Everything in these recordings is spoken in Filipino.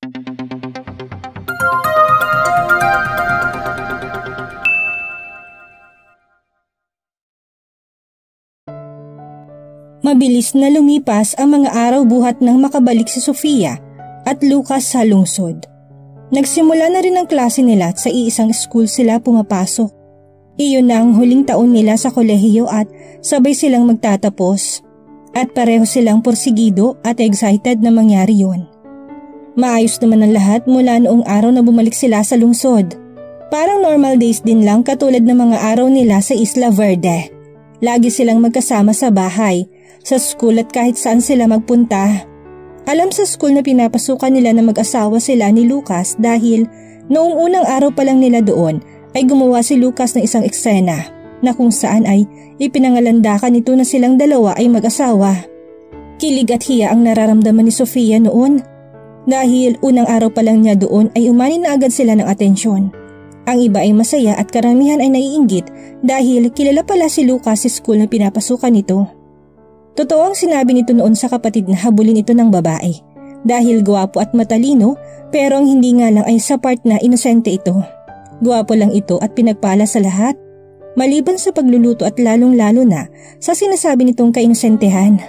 Mabilis na lumipas ang mga araw buhat nang makabalik si Sofia at Lucas sa lungsod. Nagsimula na rin ang klase nila at sa iisang school sila pumapasok. Iyon na ang huling taon nila sa kolehiyo at sabay silang magtatapos. At pareho silang porsigido at excited na mangyari yun. Maayos naman ang lahat mula noong araw na bumalik sila sa lungsod. Parang normal days din lang katulad ng mga araw nila sa Isla Verde. Lagi silang magkasama sa bahay, sa school at kahit saan sila magpunta. Alam sa school na pinapasukan nila na mag-asawa sila ni Lucas dahil noong unang araw pa lang nila doon ay gumawa si Lucas ng isang eksena na kung saan ay ipinangalandakan nito na silang dalawa ay mag-asawa. Kilig at hiya ang nararamdaman ni Sofia noon dahil unang araw pa lang niya doon ay umani na agad sila ng atensyon. Ang iba ay masaya at karamihan ay naiinggit dahil kilala pala si Lucas sa school na pinapasukan nito. Totoo ang sinabi nito noon sa kapatid na habulin ito ng babae dahil gwapo at matalino pero ang hindi nga lang ay sa part na inosente ito. Gwapo lang ito at pinagpala sa lahat maliban sa pagluluto at lalong-lalo na sa sinasabi nitong kainosentehan.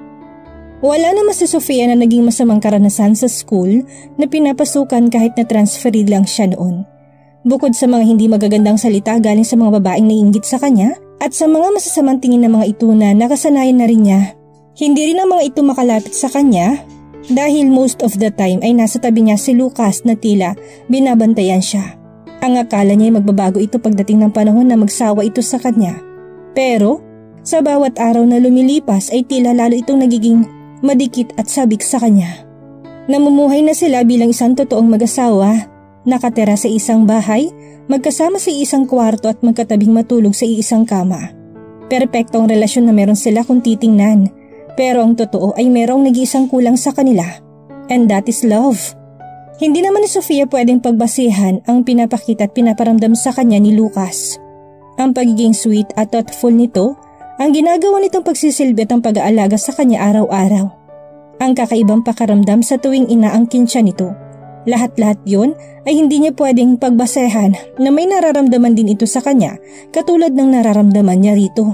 Wala naman si Sofia na naging masamang karanasan sa school na pinapasukan kahit na transferee lang siya noon. Bukod sa mga hindi magagandang salita galing sa mga babaeng naiinggit sa kanya at sa mga masasamang tingin ng mga ito na nakasanayan na rin niya. Hindi rin ang mga ito makalapit sa kanya dahil most of the time ay nasa tabi niya si Lucas na tila binabantayan siya. Ang akala niya ay magbabago ito pagdating ng panahon na magsawa ito sa kanya. Pero sa bawat araw na lumilipas ay tila lalo itong nagiging madikit at sabik sa kanya. Namumuhay na sila bilang isang totoong mag-asawa, nakatira sa isang bahay, magkasama sa isang kwarto at magkatabing matulog sa iisang kama. Perpektong relasyon na meron sila kung titingnan. Pero ang totoo ay merong nag-iisang kulang sa kanila. And that is love. Hindi naman ni Sofia pwedeng pagbasihan ang pinapakita at pinaparamdam sa kanya ni Lucas. Ang pagiging sweet at thoughtful nito, ang ginagawa nitong pagsisilbi at ang pag-aalaga sa kanya araw-araw. Ang kakaibang pakaramdam sa tuwing inaangkin siya nito. Lahat-lahat yun ay hindi niya pwedeng pagbasehan na may nararamdaman din ito sa kanya katulad ng nararamdaman niya rito.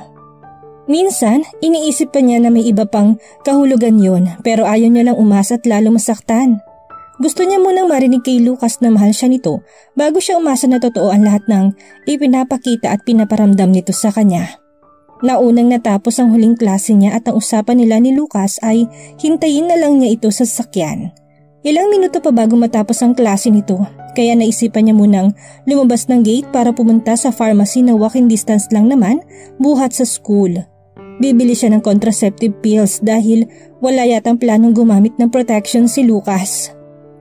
Minsan, iniisip pa niya na may iba pang kahulugan yun pero ayaw niya lang umasa at lalo masaktan. Gusto niya munang marinig kay Lucas na mahal siya nito bago siya umasa na totoo ang lahat ng ipinapakita at pinaparamdam nito sa kanya. Naunang natapos ang huling klase niya at ang usapan nila ni Lucas ay hintayin na lang niya ito sa sasakyan. Ilang minuto pa bago matapos ang klase nito, kaya naisipan niya munang lumabas ng gate para pumunta sa pharmacy na walking distance lang naman buhat sa school. Bibili siya ng contraceptive pills dahil wala yatang planong gumamit ng protection si Lucas.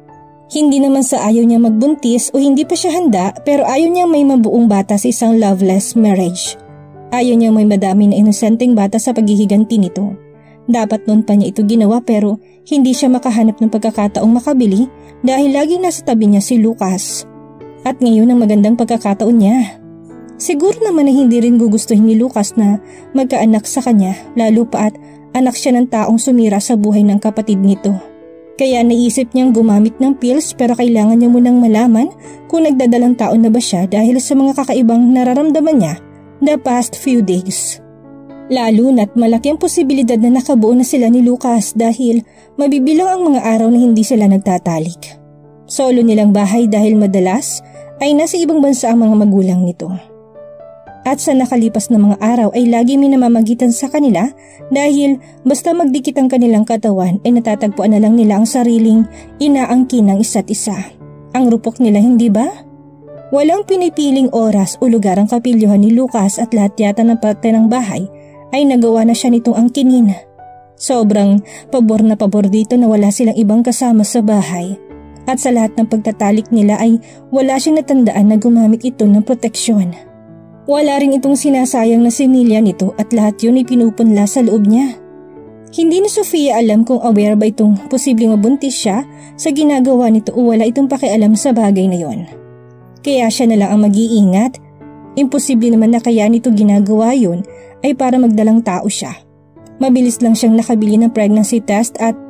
Hindi naman sa ayaw niya magbuntis o hindi pa siya handa pero ayaw niyang may mabuong bata sa isang loveless marriage. Ayaw niyang may madami na inosenteng bata sa paghihiganti nito. Dapat noon pa niya ito ginawa pero hindi siya makahanap ng pagkakataong makabili dahil laging nasa tabi niya si Lucas. At ngayon ang magandang pagkakataon niya. Siguro naman na hindi rin gugustuhin ni Lucas na magkaanak sa kanya lalo pa at anak siya ng taong sumira sa buhay ng kapatid nito. Kaya naisip niyang gumamit ng pills pero kailangan niya munang malaman kung nagdadalang taon na ba siya dahil sa mga kakaibang nararamdaman niya the past few days. Lalo na't malaki ang posibilidad na nakabuo na sila ni Lucas dahil mabibilang ang mga araw na hindi sila nagtatalik. Solo nilang bahay dahil madalas ay nasa ibang bansa ang mga magulang nito. At sa nakalipas na mga araw ay lagi may namamagitan sa kanila dahil basta magdikit ang kanilang katawan ay natatagpuan na lang nila ang sariling inaangkin ng isa't isa. Ang rupok nila, hindi ba? Walang pinipiling oras o lugar ang kapilyohan ni Lucas at lahat yata ng parte ng bahay ay nagawa na siya nitong angkinin. Sobrang pabor na pabor dito na wala silang ibang kasama sa bahay. At sa lahat ng pagtatalik nila ay wala siyang natandaan na gumamit ito ng proteksyon. Wala rin itong sinasayang na similya nito at lahat yun ay pinupunla sa loob niya. Hindi ni Sofia alam kung aware ba itong posibleng mabuntis siya sa ginagawa nito o wala itong pakialam sa bagay na yon. Kaya siya na lang ang mag-iingat. Imposible naman na kaya nito ginagawa yun ay para magdalang tao siya. Mabilis lang siyang nakabili ng pregnancy test at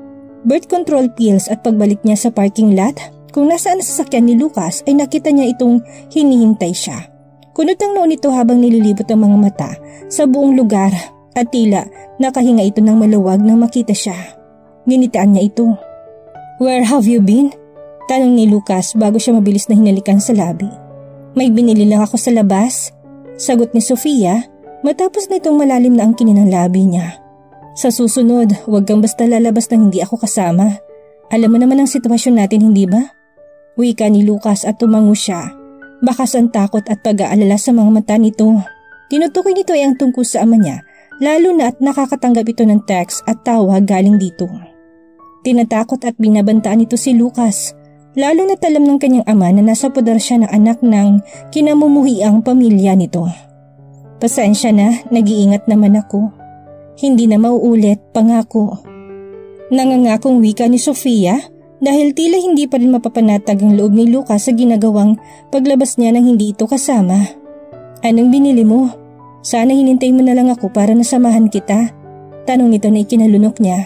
birth control pills at pagbalik niya sa parking lot, kung nasaan ang sasakyan ni Lucas ay nakita niya itong hinihintay siya. Kunot ang noon ito habang nililibot ang mga mata sa buong lugar at tila nakahinga ito ng maluwag nang makita siya. Ginitaan niya ito. "Where have you been?" Tanong ni Lucas bago siya mabilis na hinalikan sa labi. "May binili lang ako sa labas," sagot ni Sofia matapos na itong malalim na angkinin ang labi niya. "Sa susunod, huwag kang basta lalabas nang hindi ako kasama. Alam mo naman ang sitwasyon natin, hindi ba?" Wika ni Lucas at tumango siya. Bakas ang takot at pag-aalala sa mga mata nito. Tinutukoy nito ay ang tungkol sa ama niya, lalo na at nakakatanggap ito ng text at tawag galing dito. Tinatakot at binabantaan nito si Lucas, lalo na alam ng kanyang ama na nasa poder siya ng anak ng kinamumuhiang pamilya nito. "Pasensya na, nag-iingat naman ako. Hindi na mauulit, pangako." Nangangakong wika ni Sofia dahil tila hindi pa rin mapapanatag ang loob ni Lucas sa ginagawang paglabas niya nang hindi ito kasama. "Anong binili mo? Sana hinintay mo na lang ako para nasamahan kita." Tanong nito na ikinalunok niya.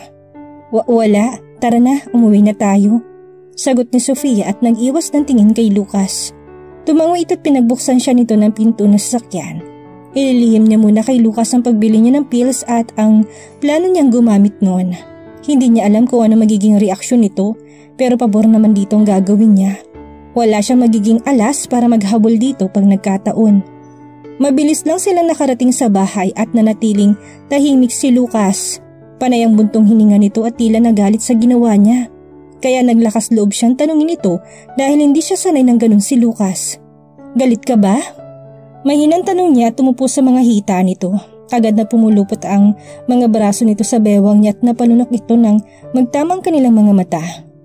Wala, tara na, umuwi na tayo," sagot ni Sofia at nag-iwas ng tingin kay Lucas. Tumango ito at pinagbuksan siya nito ng pinto ng sasakyan. Ililihim niya muna kay Lucas ang pagbili niya ng pills at ang plano niyang gumamit noon. Hindi niya alam kung ano magiging reaksyon nito, pero pabor naman dito ang gagawin niya. Wala siyang magiging alas para maghabol dito pag nagkataon. Mabilis lang silang nakarating sa bahay at nanatiling tahimik si Lucas. Panay ang buntong hininga nito at tila nagalit sa ginawa niya. Kaya naglakas loob siyang tanungin ito dahil hindi siya sanay ng ganun si Lucas. "Galit ka ba?" Mahinang tanong niya at tumupo sa mga hita nito. Agad na pumulupot ang mga braso nito sa bewang niya at napalunok ito ng magtamang kanilang mga mata.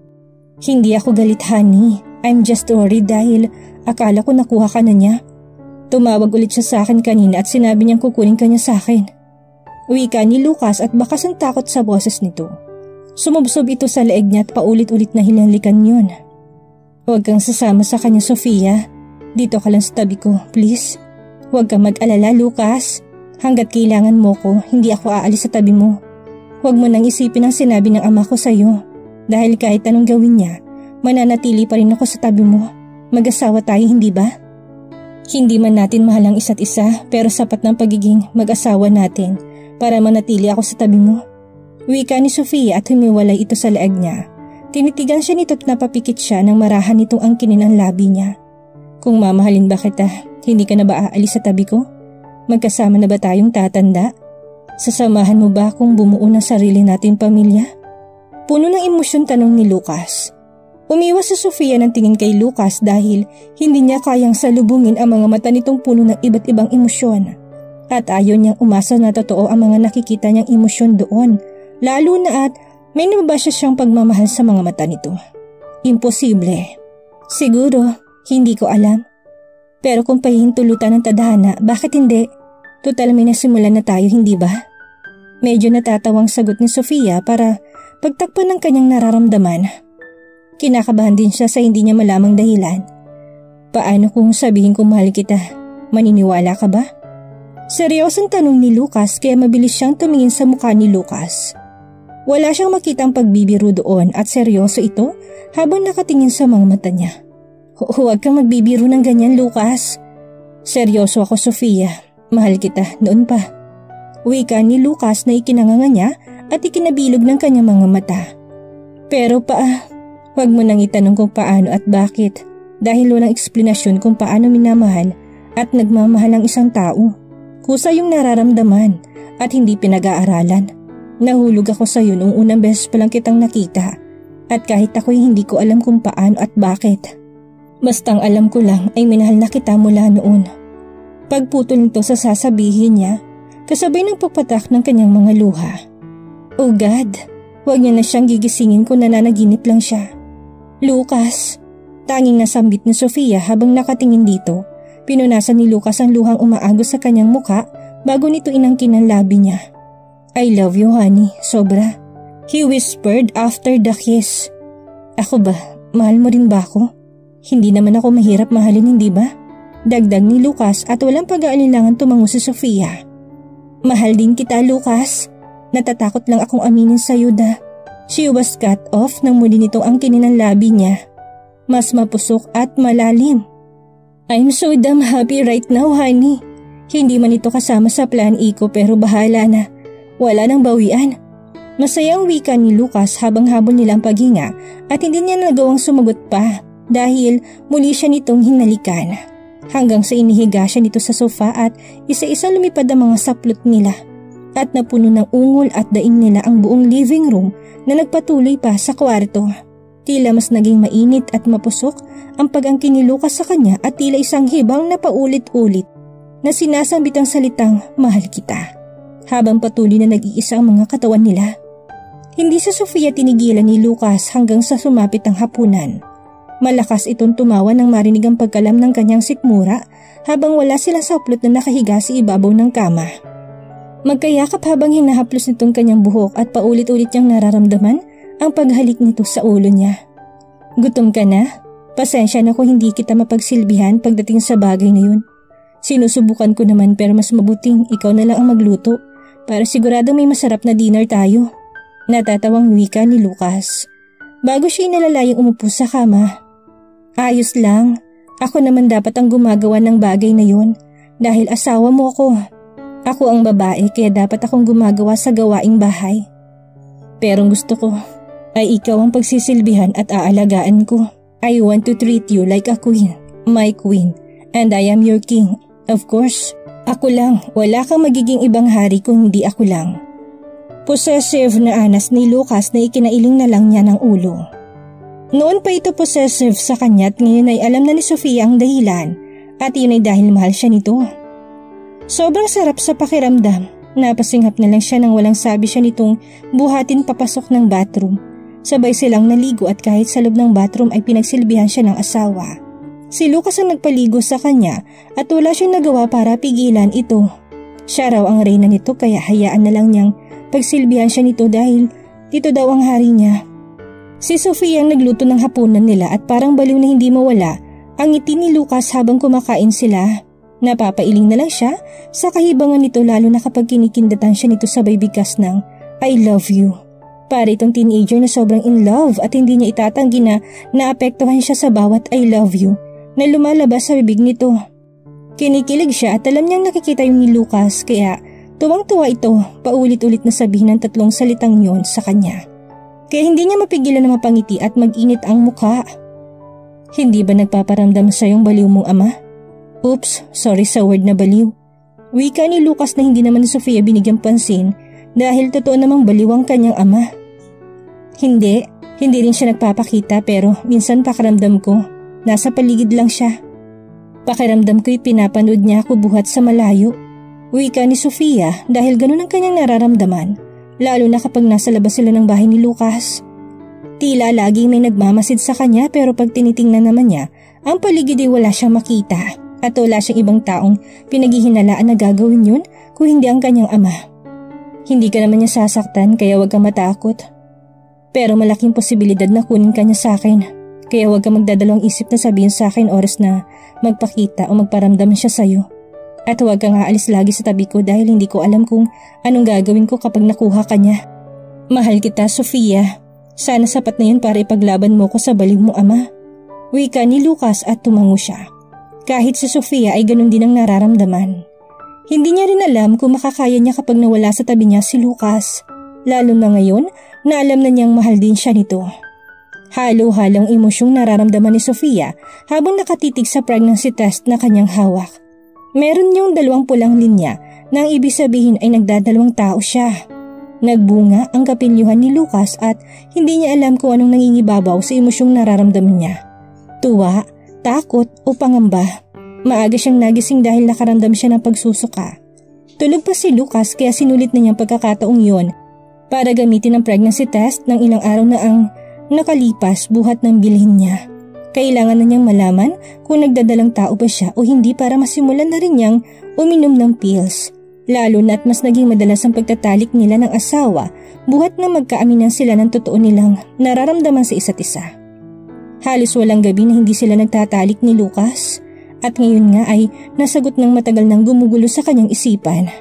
"Hindi ako galit, honey. I'm just worried dahil akala ko nakuha ka na niya. Tumawag ulit siya sa akin kanina at sinabi niyang kukunin ka niya sa akin." Wika ni Lucas at bakas ang takot sa boses nito. Sumubsob ito sa leeg niya at paulit-ulit na hinalikan yun. "Huwag kang sasama sa kanya, Sofia. Dito ka lang sa tabi ko, please. Huwag kang mag-alala, Lucas. Hanggat kailangan mo ko, hindi ako aalis sa tabi mo. Huwag mo nang isipin ang sinabi ng ama ko sa'yo. Dahil kahit anong gawin niya, mananatili pa rin ako sa tabi mo. Mag-asawa tayo, hindi ba? Hindi man natin mahal ang isa't isa, pero sapat ng pagiging mag-asawa natin para manatili ako sa tabi mo." Wika ni Sofia at humiwalay ito sa leeg niya. Tinitigan siya nito at napapikit siya nang marahan nitong angkinin ang labi niya. "Kung mamahalin ba kita, hindi ka na ba aalis sa tabi ko? Magkasama na ba tayong tatanda? Sasamahan mo ba kung bumuo ng sarili nating pamilya?" Puno ng emosyon tanong ni Lucas. Umiwas si Sofia ng tingin kay Lucas dahil hindi niya kayang salubungin ang mga mata nitong puno ng iba't ibang emosyon. At ayaw niyang umasa na totoo ang mga nakikita niyang emosyon doon, lalo na at may nababasa siyang pagmamahal sa mga mata nito. Imposible. Siguro, hindi ko alam. Pero kung pahihintulutan ng tadhana, bakit hindi? Total may nasimulan na tayo, hindi ba? Medyo natatawang sagot ni Sofia para pagtakpan ng kanyang nararamdaman. Kinakabahan din siya sa hindi niya malamang dahilan. "Paano kung sabihin kong mahal kita? Maniniwala ka ba?" Seryosong tanong ni Lucas kaya mabilis siyang tumingin sa mukha ni Lucas. Wala siyang makitang pagbibiro doon at seryoso ito habang nakatingin sa mga mata niya. "Huwag kang magbibiro ng ganyan, Lucas. Seryoso ako, Sofia. Mahal kita noon pa." Wika ni Lucas na ikinanganga niya at ikinabilog ng kanyang mga mata. "Pero huwag mo nang itanong kung paano at bakit dahil walang eksplanasyon kung paano minamahal at nagmamahal ang isang tao. Kusa yung nararamdaman at hindi pinag-aaralan. Nahulog ako sa iyo noong unang beses pa lang kitang nakita at kahit ako'y hindi ko alam kung paano at bakit. Bastang alam ko lang ay minahal na kita mula noon." Pagputol nito sa sasabihin niya, kasabay ng pagpatak ng kanyang mga luha. Oh God, huwag niya na siyang gigisingin kung nananaginip lang siya. "Lucas," tanging nasambit ni Sofia habang nakatingin dito. Pinunasan ni Lucas ang luhang umaagos sa kanyang muka bago nito inangkin ang labi niya. "I love you, honey, sobra," he whispered after the kiss. "Ako ba? Mahal mo rin ba ako? Hindi naman ako mahirap mahalin, hindi ba?" Dagdag ni Lucas at walang pag-aalinlangan tumango si Sofia. "Mahal din kita, Lucas. Natatakot lang akong aminin sa'yo na She was cut off nang muli nitong angkinin ang labi niya. Mas mapusok at malalim. I'm so damn happy right now, honey. Hindi man ito kasama sa plan A ko pero bahala na. Wala nang bawian. Masayang wika ni Lucas habang habol nilang paghinga at hindi niya nagawang sumagot pa dahil muli siya nitong hinalikan. Hanggang sa inihiga siya nito sa sofa at isa-isa lumipad ang mga saplot nila at napuno ng ungol at daing nila ang buong living room na nagpatuloy pa sa kwarto. Tila mas naging mainit at mapusok ang pag-angkin ni Lucas sa kanya at tila isang hibang na paulit-ulit na sinasambit ang salitang mahal kita. Habang patuloy na nag-iisa ang mga katawan nila. Hindi sa Sofia tinigilan ni Lucas hanggang sa sumapit ang hapunan. Malakas itong tumawa nang marinig ang pagkalam ng kanyang sikmura habang wala silang saplot na nakahiga sa ibabaw ng kama. Magkayakap habang hinahaplos nitong kanyang buhok at paulit-ulit niyang nararamdaman ang paghalik nito sa ulo niya. Gutom ka na? Pasensya na kung hindi kita mapagsilbihan pagdating sa bagay na yun. Sinusubukan ko naman pero mas mabuting ikaw na lang ang magluto para sigurado may masarap na dinner tayo. Natatawang wika ni Lucas. Bago siya inalalayang umupo sa kama. Ayos lang, ako naman dapat ang gumagawa ng bagay na yun dahil asawa mo ako. Ako ang babae kaya dapat akong gumagawa sa gawaing bahay. Pero gusto ko ay ikaw ang pagsisilbihan at aalagaan ko. I want to treat you like a queen, my queen, and I am your king. Of course, ako lang, wala kang magiging ibang hari kung hindi ako lang. Possessive na anas ni Lucas na ikinailing na lang niya ng ulo. Noon pa ito possessive sa kanya at ngayon ay alam na ni Sofia ang dahilan at yun ay dahil mahal siya nito. Sobrang sarap sa pakiramdam. Napasinghap na lang siya nang walang sabi siya nitong buhatin papasok ng bathroom. Sabay silang naligo at kahit sa loob ng bathroom ay pinagsilbihan siya ng asawa. Si Lucas ang nagpaligo sa kanya at wala siyang nagawa para pigilan ito. Siya raw ang reyna nito kaya hayaan na lang niyang pagsilbihan siya nito dahil dito daw ang hari niya. Si Sofia ang nagluto ng hapunan nila at parang baliw na hindi mawala ang ngiti ni Lucas habang kumakain sila. Napapailing na lang siya sa kahibangan nito lalo na kapag kinikindatan siya nito sabay bigkas ng I love you. Para itong teenager na sobrang in love at hindi niya itatanggi na naapektuhan siya sa bawat I love you na lumalabas sa bibig nito. Kinikilig siya at alam niyang nakikita yung ni Lucas kaya tuwang-tuwa ito paulit-ulit na sabihin ng tatlong salitang yon sa kanya. Kaya hindi niya mapigilan na mapangiti at mag-init ang mukha. Hindi ba nagpaparamdam sa iyong baliw mong ama? Oops, sorry sa word na baliw. Wika ni Lucas na hindi naman ni Sofia binigyang pansin dahil totoo namang baliw ang kanyang ama. Hindi rin siya nagpapakita pero minsan pakiramdam ko, nasa paligid lang siya. Pakiramdam ko'y pinapanood niya ako buhat sa malayo. Wika ni Sofia dahil ganun ang kanyang nararamdaman. Lalo na kapag nasa labas sila ng bahay ni Lucas. Tila laging may nagmamasid sa kanya pero pag tinitingnan naman niya, ang paligid ay wala siyang makita at wala siyang ibang taong pinaghihinalaan na gagawin yun kung hindi ang kanyang ama. Hindi ka naman niya sasaktan kaya huwag kang matakot. Pero malaking posibilidad na kunin ka niya sa akin kaya huwag kang magdadalawang isip na sabihin sa akin oras na magpakita o magparamdam siya sa'yo. At huwag kang aalis lagi sa tabi ko dahil hindi ko alam kung anong gagawin ko kapag nakuha ka niya. Mahal kita, Sofia. Sana sapat na yun para ipaglaban mo ko sa baliw mo, ama. Wika ni Lucas at tumango siya. Kahit si Sofia ay ganun din ang nararamdaman. Hindi niya rin alam kung makakaya niya kapag nawala sa tabi niya si Lucas. Lalo na ngayon na alam na niyang mahal din siya nito. Halo-halong emosyong nararamdaman ni Sofia habang nakatitig sa pregnancy test na kanyang hawak. Meron niyong 2 pulang linya na ang ibig sabihin ay nagdadalawang tao siya. Nagbunga ang kapilyuhan ni Lucas at hindi niya alam kung anong nangingibabaw sa emosyong nararamdaman niya. Tuwa, takot o pangamba. Maaga siyang nagising dahil nakaramdam siya ng pagsusuka. Tulog pa si Lucas kaya sinulit na niyang pagkakataong yon para gamitin ang pregnancy test ng ilang araw na ang nakalipas buhat ng bilhin niya. Kailangan na niyang malaman kung nagdadalang tao ba siya o hindi para masimulan na rin niyang uminom ng pills. Lalo na't mas naging madalas ang pagtatalik nila ng asawa buhat na magkaaminan sila ng totoo nilang nararamdaman sa isa't isa. Halos walang gabi na hindi sila nagtatalik ni Lucas at ngayon nga ay nasagot ng matagal nang gumugulo sa kanyang isipan.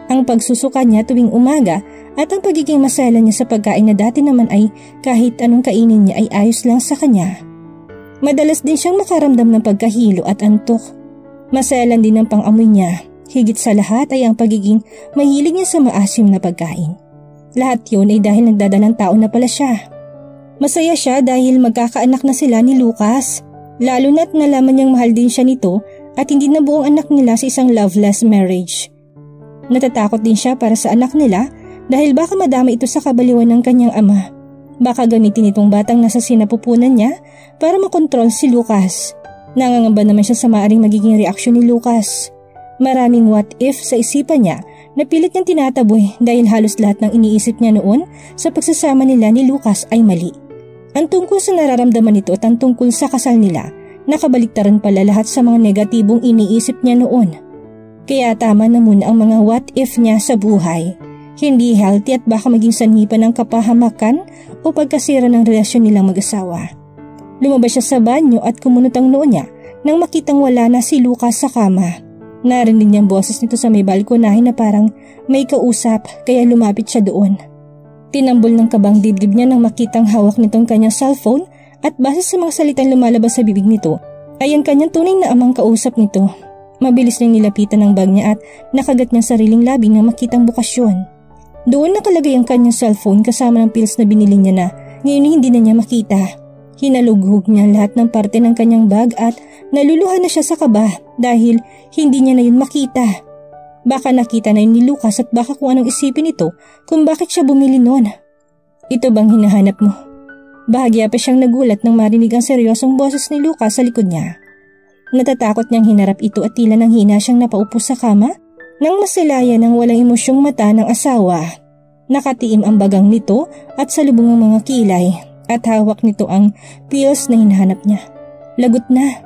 ang pagsusuka niya tuwing umaga at ang pagiging masela niya sa pagkain na dati naman ay kahit anong kainin niya ay ayos lang sa kanya. Madalas din siyang makaramdam ng pagkahilo at antok. Maselan din ang pang-amoy niya. Higit sa lahat ay ang pagiging mahilig niya sa maasim na pagkain. Lahat yun ay dahil nagdadalang tao na pala siya. Masaya siya dahil magkakaanak na sila ni Lucas. Lalo na't nalaman niyang mahal din siya nito at hindi na buong anak nila sa isang loveless marriage. Natatakot din siya para sa anak nila dahil baka madama ito sa kabaliwan ng kanyang ama. Baka gamitin itong batang nasa sinapupunan niya para makontrol si Lucas. Nangangamba naman siya sa maaaring magiging reaksyon ni Lucas. Maraming what if sa isipan niya na pilit niyang tinataboy dahil halos lahat ng iniisip niya noon sa pagsasama nila ni Lucas ay mali. Ang tungkol sa nararamdaman nito at ang tungkol sa kasal nila, nakabaliktaran pala lahat sa mga negatibong iniisip niya noon. Kaya tama na muna ang mga what if niya sa buhay. Hindi healthy at baka maging sanhi pa ng kapahamakan o pagkasira ng relasyon nilang mag-asawa. Lumabas siya sa banyo at kumunot ang noo niya nang makitang wala na si Lucas sa kama. Narinig niyang boses nito sa may balkonahe na parang may kausap kaya lumapit siya doon. Tinambol ng kabang dibdib niya nang makitang hawak nitong kanyang cellphone at base sa mga salitang lumalabas sa bibig nito ay ang kanyang tunay na amang kausap nito. Mabilis niyang nilapitan ang bag niya at nakagat niyang sariling labi nang makitang bukasyon. Doon nakalagay ang kanyang cellphone kasama ng pills na binili niya na ngayon hindi na niya makita. Hinalughog niya lahat ng parte ng kanyang bag at naluluhan na siya sa kaba dahil hindi niya na yun makita. Baka nakita na yun ni Lucas at baka kung anong isipin ito kung bakit siya bumili nun. Ito bang hinahanap mo? Bahagya pa siyang nagulat nang marinig ang seryosong boses ni Lucas sa likod niya. Natatakot niyang hinarap ito at tila nang hina siyang napaupo sa kama nang masilaya ng walang emosyong mata ng asawa. Nakatiim ang bagang nito at salubong ang mga kilay at hawak nito ang pills na hinahanap niya. Lagot na.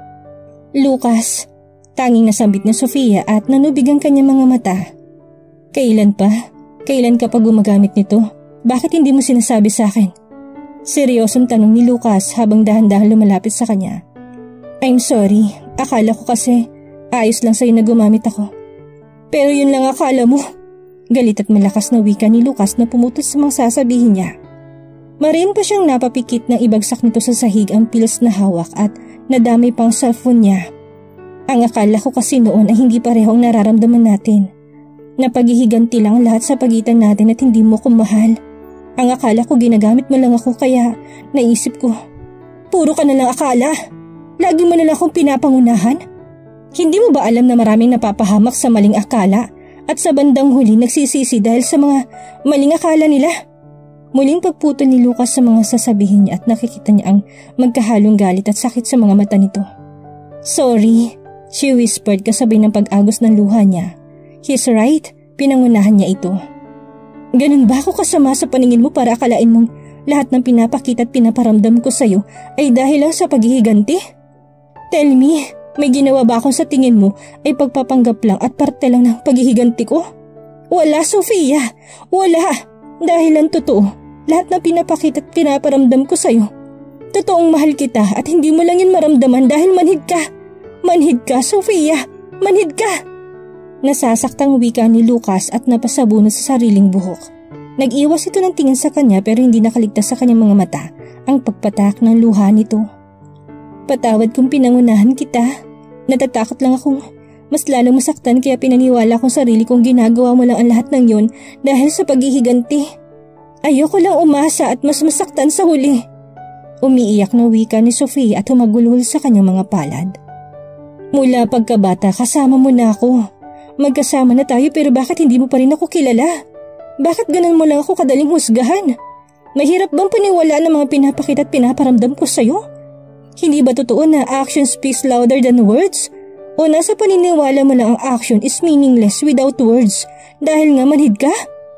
Lucas, tanging nasambit ni Sofia at nanubig ang kanyang mga mata. Kailan pa? Kailan ka pa gumagamit nito? Bakit hindi mo sinasabi sa akin? Seryosong tanong ni Lucas habang dahan-dahan lumalapit sa kanya. I'm sorry, akala ko kasi ayos lang sa'yo na gumamit ako. Pero yun lang akala mo. Galit at malakas na wika ni Lucas na pumutos sa mga sasabihin niya. Marin pa siyang napapikit nang ibagsak nito sa sahig ang pills na hawak at nadamay pang cellphone niya. Ang akala ko kasi noon ay hindi pareho ang nararamdaman natin. Napaghihiganti lang lahat sa pagitan natin at hindi mo ko mahal. Ang akala ko ginagamit mo lang ako kaya naisip ko. Puro ka na lang akala. Lagi mo na lang akong pinapangunahan. Hindi mo ba alam na maraming napapahamak sa maling akala at sa bandang huli nagsisisi dahil sa mga maling akala nila? Muling pagputol ni Lucas sa mga sasabihin niya at nakikita niya ang magkahalong galit at sakit sa mga mata nito. Sorry. She whispered kasabay ng pag-agos ng luha niya. He's right, pinangunahan niya ito. Ganun ba ako kasama sa paningin mo para akalain mong lahat ng pinapakita at pinaparamdam ko sa'yo ay dahil lang sa paghihiganti? Tell me, may ginawa ba akong sa tingin mo ay pagpapanggap lang at parte lang ng paghihiganti ko? Wala, Sofia, wala. Dahil lang totoo, lahat ng pinapakita at pinaparamdam ko sa'yo. Totoong mahal kita at hindi mo lang yun maramdaman dahil manhid ka. Manhid ka, Sofia! Manhid ka! Nasasaktang wika ni Lucas at napasabunot sa sariling buhok. Nag-iwas ito ng tingin sa kanya pero hindi nakaligtas sa kanyang mga mata ang pagpatak ng luha nito. Patawad kung pinangunahan kita. Natatakot lang akong mas lalong masaktan kaya pinaniwala kong sarili kong ginagawa mo lang ang lahat ng yon dahil sa paghihiganti. Ayoko lang umasa at mas masaktan sa huli. Umiiyak na wika ni Sofia at humagulhol sa kanyang mga palad. Mula pagkabata kasama mo na ako. Magkasama na tayo pero bakit hindi mo pa rin ako kilala? Bakit ganun mo lang ako kadaling husgahan? Mahirap bang paniwalaan ang mga pinapakita at pinaparamdam ko sa'yo? Hindi ba totoo na action speaks louder than words? O nasa paniniwala mo na ang action is meaningless without words dahil nga manhid ka?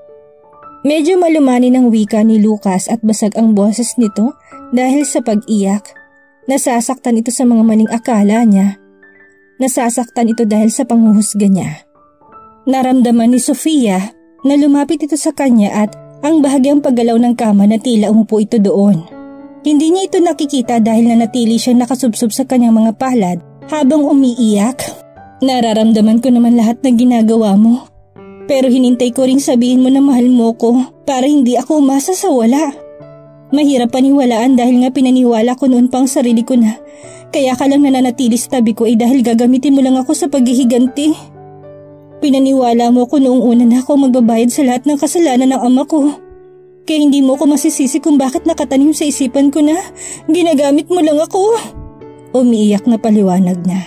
Medyo malumani ng wika ni Lucas at basag ang boses nito dahil sa pag-iyak. Nasasaktan ito sa mga maling akala niya. Nasasaktan ito dahil sa panghuhusga niya. Naramdaman ni Sofia na lumapit ito sa kanya at ang bahagyang paggalaw ng kama na tila umupo ito doon. Hindi niya ito nakikita dahil nanatili siyang nakasubsob sa kanyang mga palad habang umiiyak. Nararamdaman ko naman lahat ng ginagawa mo. Pero hinintay ko ring sabihin mo na mahal mo ko para hindi ako umasa sa wala. Mahirap paniwalaan dahil nga pinaniwala ko noon pang sarili ko na kaya ka lang nananatili sa tabi ko ay dahil gagamitin mo lang ako sa paghihiganti. Pinaniwala mo ko noong una na ako magbabayad sa lahat ng kasalanan ng ama ko. Kaya hindi mo ko masisisi kung bakit nakatanim sa isipan ko na ginagamit mo lang ako. Umiiyak na paliwanag na.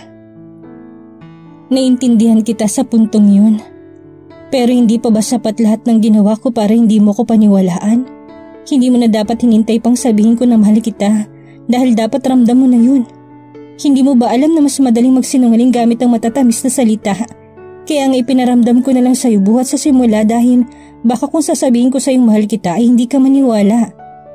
Naintindihan kita sa puntong yun. Pero hindi pa ba sapat lahat ng ginawa ko para hindi mo ko paniwalaan? Hindi mo na dapat hinintay pang sabihin ko na mahal kita dahil dapat ramdam mo na yun. Hindi mo ba alam na mas madaling magsinungaling gamit ang matatamis na salita? Kaya nga ipinaramdam ko na lang sa'yo buhat sa simula dahil baka kung sasabihin ko sa'yong mahal kita ay hindi ka maniwala.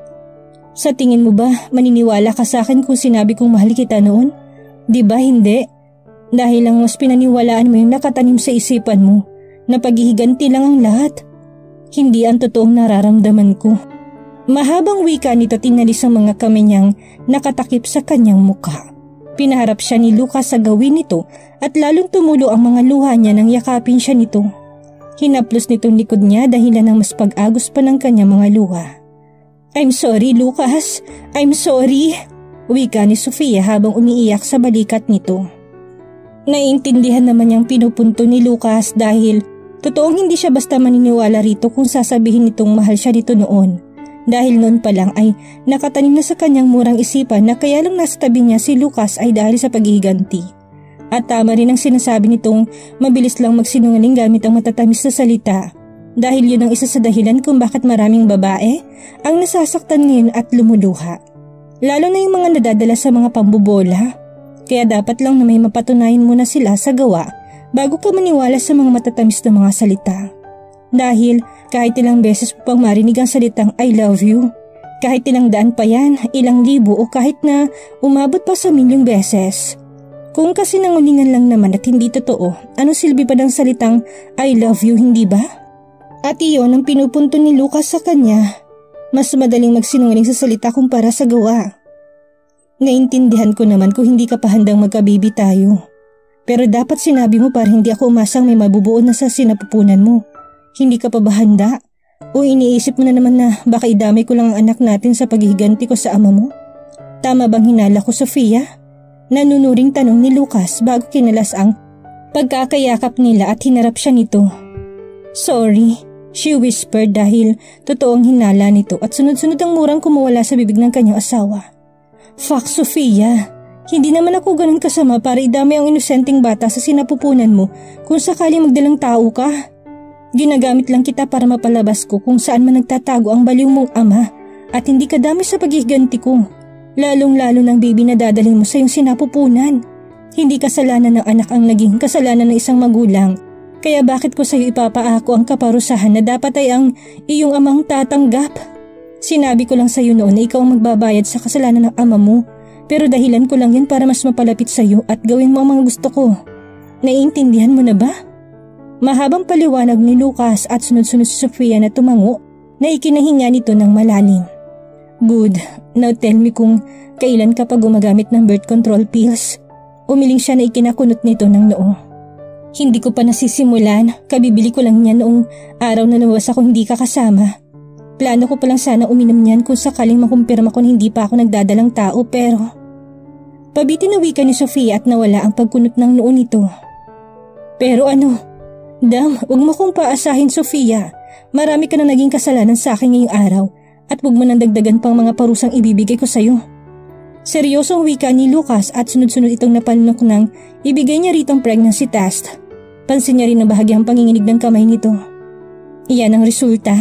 Sa tingin mo ba maniniwala ka sa akin kung sinabi kong mahal kita noon? Di ba hindi? Dahil lang mas pinaniwalaan mo yung nakatanim sa isipan mo na paghihiganti lang ang lahat. Hindi ang totoong nararamdaman ko. Mahabang wika nito tinalis ang mga kamay niyang nakatakip sa kanyang mukha. Pinaharap siya ni Lucas sa gawin nito at lalong tumulo ang mga luha niya nang yakapin siya nito. Hinaplos nitong likod niya dahilan ng mas pag-agos pa ng kanyang mga luha. I'm sorry, Lucas. I'm sorry. Wika ni Sofia habang umiiyak sa balikat nito. Naiintindihan naman niyang pinupunto ni Lucas dahil totoong hindi siya basta maniniwala rito kung sasabihin nitong mahal siya dito noon. Dahil noon pa lang ay nakatanim na sa kanyang murang isipan na kaya lang nasa tabi niya si Lucas ay dahil sa paghihiganti. At tama rin ang sinasabi nitong mabilis lang magsinungaling gamit ang matatamis na salita. Dahil yun ang isa sa dahilan kung bakit maraming babae ang nasasaktan ngayon at lumuluha. Lalo na yung mga nadadala sa mga pambobola. Kaya dapat lang na may mapatunayan muna sila sa gawa bago ka maniwala sa mga matatamis na mga salita. Dahil kahit ilang beses mo pang marinig ang salitang I love you, kahit ilang daan pa yan, ilang libo o kahit na umabot pa sa milyong beses. Kung kasinungalingan lang naman at hindi totoo, ano silbi pa ng salitang I love you, hindi ba? At iyon ang pinupunto ni Lucas sa kanya. Mas madaling magsinungaling sa salita kumpara sa gawa. Naintindihan ko naman kung hindi ka pa handang magkabibi tayo. Pero dapat sinabi mo para hindi ako umasang may mabubuo na sa sinapupunan mo. Hindi ka pa ba handa? O iniisip mo na naman na baka idamay ko lang ang anak natin sa paghihiganti ko sa ama mo? Tama bang hinala ko, Sofia? Nanunuring tanong ni Lucas bago kinalas ang pagkakayakap nila at hinarap siya nito. Sorry, she whispered dahil totoong hinala nito at sunod-sunod ang murang kumawala sa bibig ng kanyang asawa. Fuck, Sofia. Hindi naman ako ganun kasama para idamay ang inosenteng bata sa sinapupunan mo kung sakaling magdalang tao ka. Ginagamit lang kita para mapalabas ko kung saan man nagtatago ang baliw mong ama at hindi ka dami sa paghihiganti ko. Lalong-lalo ng baby na dadalhin mo sa iyong sinapupunan. Hindi kasalanan ng anak ang naging kasalanan ng isang magulang. Kaya bakit ko sa iyo ipapaako ang kaparusahan na dapat ay ang iyong amang tatanggap? Sinabi ko lang sa iyo noon na ikaw ang magbabayad sa kasalanan ng ama mo. Pero dahilan ko lang yan para mas mapalapit sa iyo at gawin mo ang mga gusto ko. Naiintindihan mo na ba? Mahabang paliwanag ni Lucas at sunod-sunod si Sofia na tumango na ikinahinga nito ng malalim. Good, now tell me kung kailan ka pa gumagamit ng birth control pills. Umiling siya na ikinakunot nito ng noo. Hindi ko pa nasisimulan, kabibili ko lang niyan noong araw na nawas ako hindi ka kasama. Plano ko palang sana uminom niyan kung sakaling makumpirma ko na hindi pa ako nagdadalang tao pero... Pabitin na wika ni Sofia at nawala ang pagkunot ng noo nito. Pero ano? Dam, huwag mo kong paasahin, Sofia. Marami ka na naging kasalanan sa akin ngayong araw at huwag mo nang dagdagan pang mga parusang ibibigay ko sa'yo. Seryosong wika ni Lucas at sunod-sunod itong napanunok nang ibigay niya rito ang pregnancy test. Pansin niya rin na bahagyang panginginig ng kamay nito. Iyan ang resulta.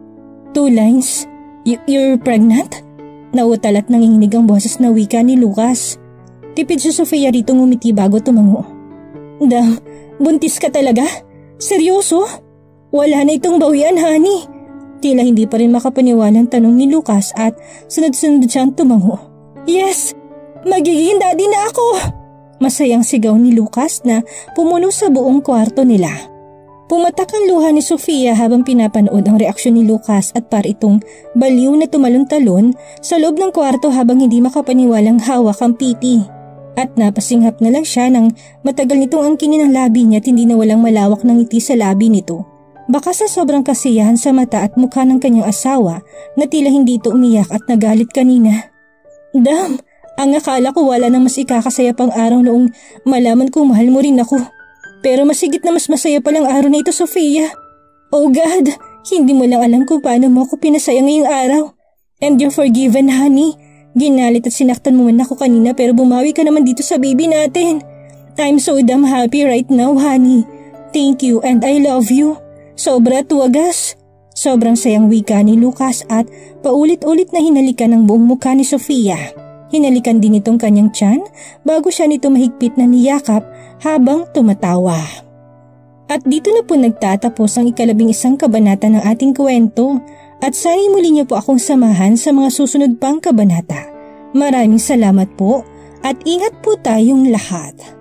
2 lines. You're pregnant? Nautal at nanginginig ang boses na wika ni Lucas. Tipid si Sofia rito ngumiti bago tumango. Dam, buntis ka talaga? Seryoso? Wala na itong bawian, honey. Tila hindi pa rin makapaniwala ang tanong ni Lucas at sunod-sunod siyang tumango. Yes, magiging daddy na ako! Masayang sigaw ni Lucas na pumuno sa buong kwarto nila. Pumatak ang luha ni Sofia habang pinapanood ang reaksyon ni Lucas at para itong baliw na tumalon-talon sa loob ng kwarto habang hindi makapaniwalang hawak ang piti. At napasinghap na lang siya nang matagal nitong angkinin ang labi niya at hindi na walang malawak ng ngiti sa labi nito. Baka sa sobrang kasiyahan sa mata at mukha ng kanyang asawa na tila hindi ito umiyak at nagalit kanina. Dam, ang akala ko wala nang mas ikakasaya pang araw noong malaman kong mahal mo rin ako. Pero masigit na mas masaya palang araw na ito, Sofia. Oh God, hindi mo lang alam kung paano mo ako pinasaya ngayong araw. And you're forgiven, honey. Ginalit at sinaktan mo man ako kanina pero bumawi ka naman dito sa baby natin. I'm so damn happy right now, honey. Thank you and I love you. Sobra tuwagas. Sobrang sayang wika ni Lucas at paulit-ulit na hinalikan ang buong mukha ni Sofia. Hinalikan din itong kanyang tiyan bago siya nito mahigpit na niyakap habang tumatawa. At dito na po nagtatapos ang 11 kabanata ng ating kwento at sana'y muli niyo po akong samahan sa mga susunod pang kabanata. Maraming salamat po at ingat po tayong lahat.